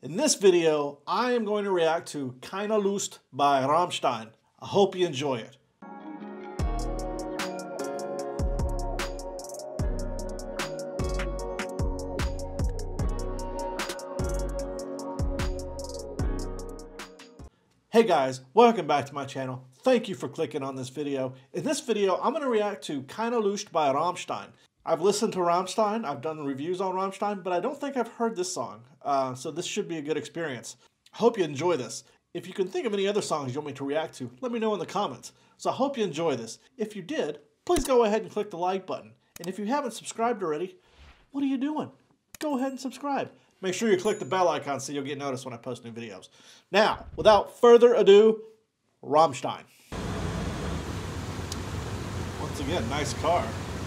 In this video, I am going to react to Keine Lust by Rammstein. I hope you enjoy it. Hey guys, welcome back to my channel. Thank you for clicking on this video. In this video, I'm going to react to Keine Lust by Rammstein. I've listened to Rammstein, I've done reviews on Rammstein, but I don't think I've heard this song. So this should be a good experience. I hope you enjoy this. If you can think of any other songs you want me to react to, let me know in the comments. So I hope you enjoy this. If you did, please go ahead and click the like button. And if you haven't subscribed already, what are you doing? Go ahead and subscribe. Make sure you click the bell icon so you'll get noticed when I post new videos. Now, without further ado, Rammstein. Once again, nice car.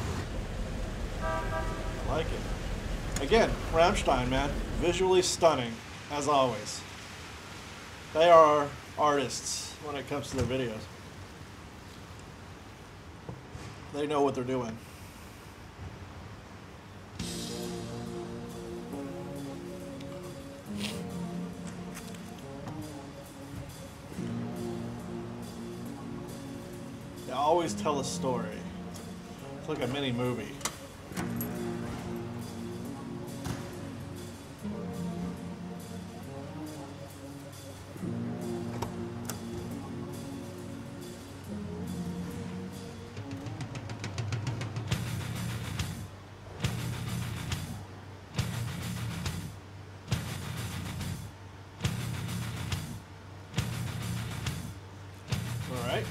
I like it. Again, Rammstein, man. Visually stunning, as always. They are artists when it comes to their videos. They know what they're doing. They always tell a story. It's like a mini movie. All right.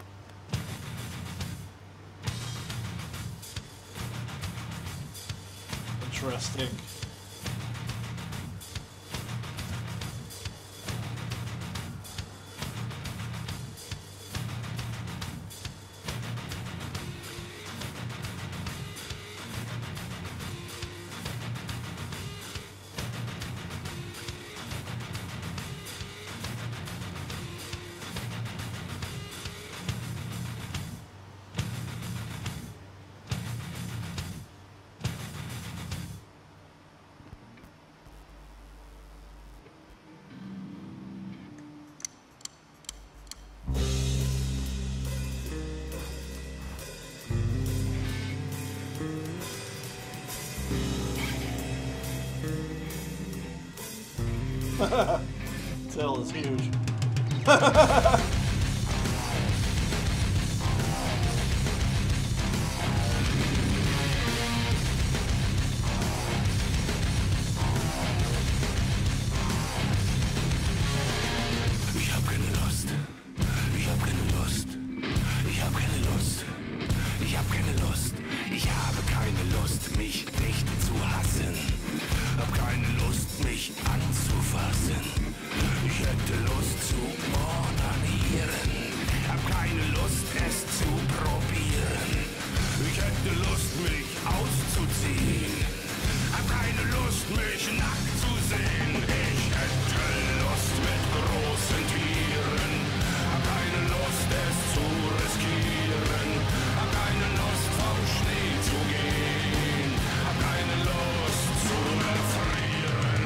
Interesting. Tail is huge. Ich habe keine Lust, mich nicht zu hassen. Hab keine Lust, mich anzufassen. Ich hätte Lust zu ordinieren. Hab keine Lust, es zu probieren. Ich hätte Lust, mich auszuziehen. Hab keine Lust, mich nackt zu sehen. Ich hätte Lust mit großen Tieren. Hab keine Lust, es zu riskieren. Hab keine Lust, vom Schnee zu gehen. Hab keine Lust zu erfrieren.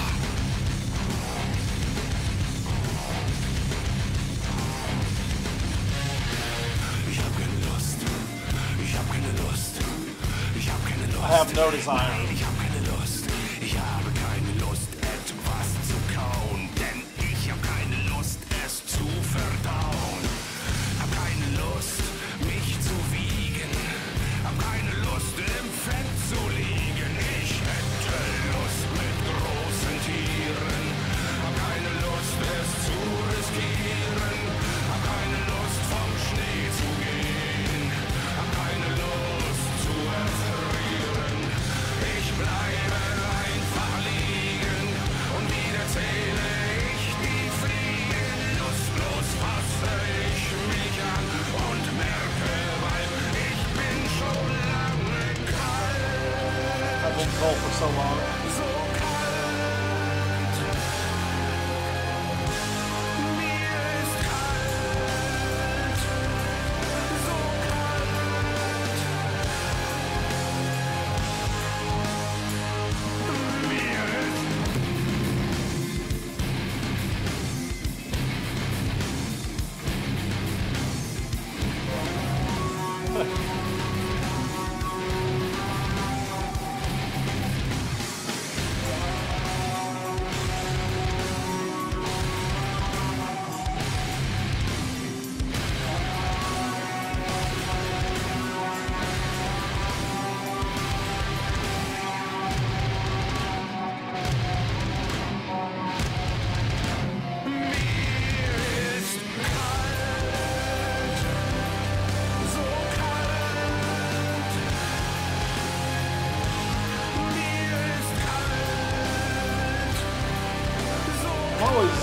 Ich hab keine Lust. Ich hab keine Lust. Ich hab keine Lust. I have no desire. Ich hab keine Lust. Ich habe keine Lust, etwas zu kauen. Denn ich hab keine Lust, es zu verdauen. Hab keine Lust, mich zu wiegen. Hab keine Lust, im Fett zu liegen. Ich hätte Lust mit großen Tieren. Hab keine Lust, es zu riskieren. Hab keine Lust, vom Schnee zu gehen. Hab keine Lust zu erfrieren. Ich always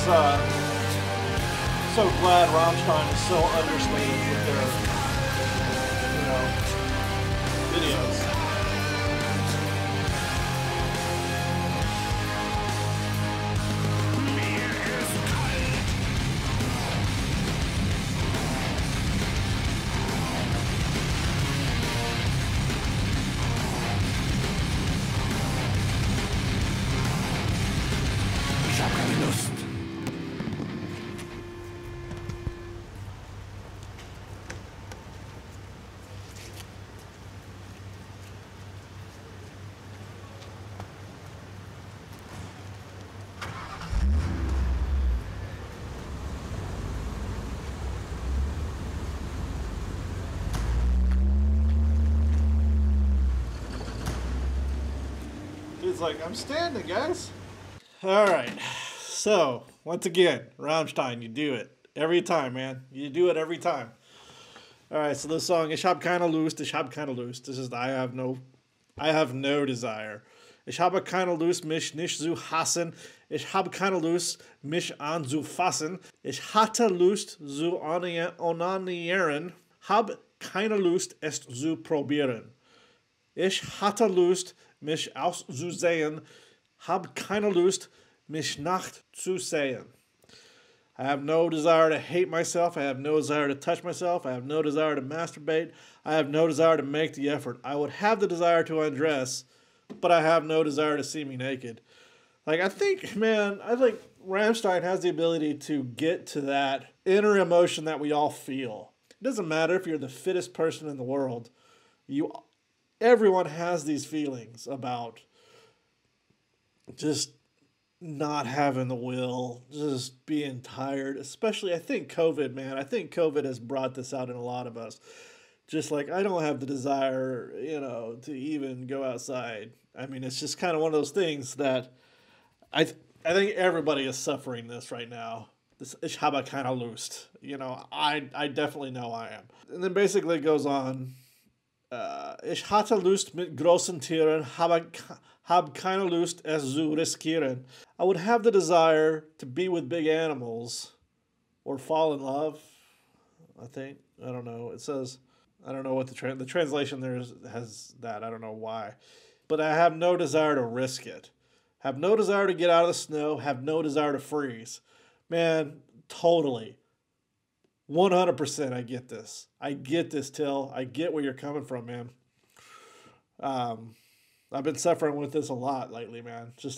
so glad Rammstein is so understated with their, videos. Ich hab keine Lust. Dude's like, I'm standing, guys. All right. So, once again, Rammstein, you do it. Every time, man. You do it every time. All right, so this song, Ich hab keine Lust, ich hab keine Lust. This is I have no desire. Ich habe keine Lust, mich nicht zu hassen. Ich habe keine Lust, mich anzufassen. Ich hatte Lust zu onanieren. Hab keine Lust, es zu probieren. Ich hatte Lust, mich auszusehen. Hab keine Lust, mich nicht zu sehen. I have no desire to hate myself. I have no desire to touch myself. I have no desire to masturbate. I have no desire to make the effort. I would have the desire to undress, but I have no desire to see me naked. Like, I think Rammstein has the ability to get to that inner emotion that we all feel. It doesn't matter if you're the fittest person in the world. Everyone has these feelings about just not having the will, just being tired. Especially, I think COVID, man. I think COVID has brought this out in a lot of us. Just like, I don't have the desire, to even go outside. I mean, it's just kind of one of those things that I think everybody is suffering this right now. This Ich habe keine Lust. I definitely know I am. And then basically it goes on. Ich hatte Lust mit großen Tieren, hab keine Lust es zu riskieren. I would have the desire to be with big animals or fall in love, I think. I don't know. It says, I don't know what the translation there has that. I don't know why. But I have no desire to risk it. Have no desire to get out of the snow. Have no desire to freeze. Man, totally. 100% I get this. I get this, Till. I get where you're coming from, man. I've been suffering with this a lot lately, man. Just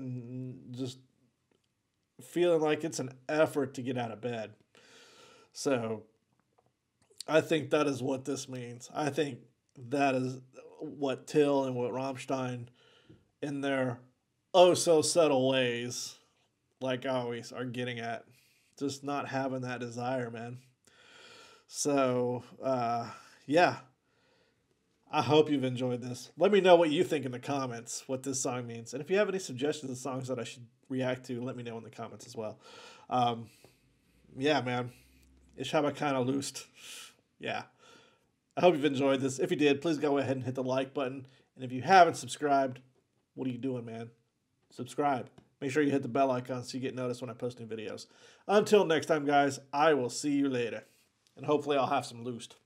feeling like it's an effort to get out of bed. So I think that is what this means. I think that is what Till and what Rammstein, in their so subtle ways, like always, are getting at. Just not having that desire, man. So, yeah. I hope you've enjoyed this. Let me know what you think in the comments, what this song means. And if you have any suggestions of songs that I should react to, let me know in the comments as well. Yeah, man. Ich habe keine Lust. Yeah. I hope you've enjoyed this. If you did, please go ahead and hit the like button. And if you haven't subscribed, what are you doing, man? Subscribe. Make sure you hit the bell icon so you get noticed when I post new videos. Until next time, guys, I will see you later. And hopefully I'll have some Lust.